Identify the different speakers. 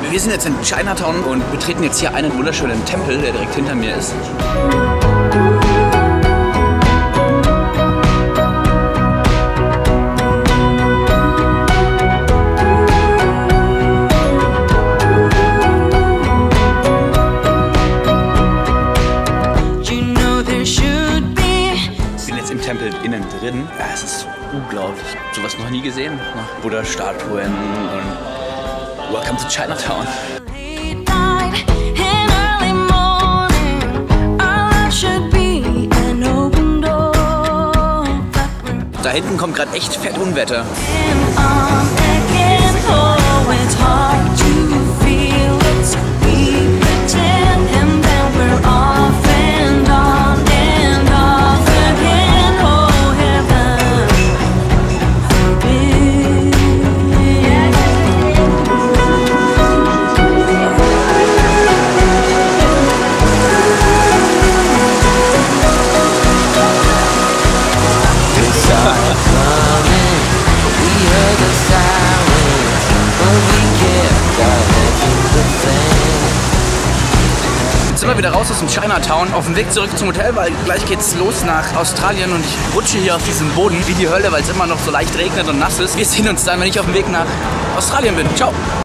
Speaker 1: Wir sind jetzt in Chinatown und betreten jetzt hier einen wunderschönen Tempel, der direkt hinter mir ist. Im Tempel innen drin. Ja, es ist unglaublich. Sowas noch nie gesehen. Buddha-Statuen und Welcome to Chinatown. Da hinten kommt gerade echt fett Unwetter. Jetzt sind wir wieder raus aus dem Chinatown, auf dem Weg zurück zum Hotel, weil gleich geht's los nach Australien und ich rutsche hier auf diesem Boden wie die Hölle, weil es immer noch so leicht regnet und nass ist. Wir sehen uns dann, wenn ich auf dem Weg nach Australien bin. Ciao!